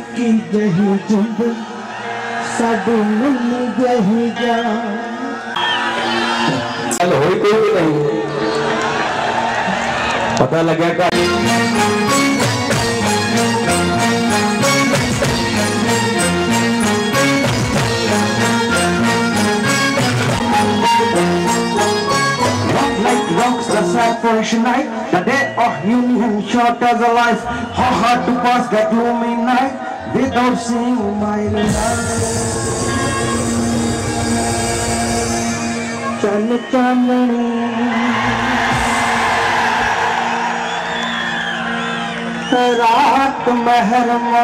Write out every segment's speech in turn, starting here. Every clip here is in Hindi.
निकी जही जिंद साडी मिली जही जान। चल होई कोई भी नहीं पता लगा का First night, the day of union, short as a life. How hard to pass that gloomy night without seeing my life. Chal chandani, raat mehrma,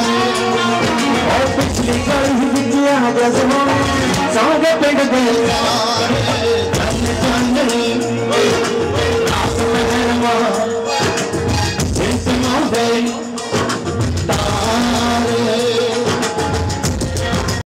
पिछली गली बिटिया जैसे संग पिंड दे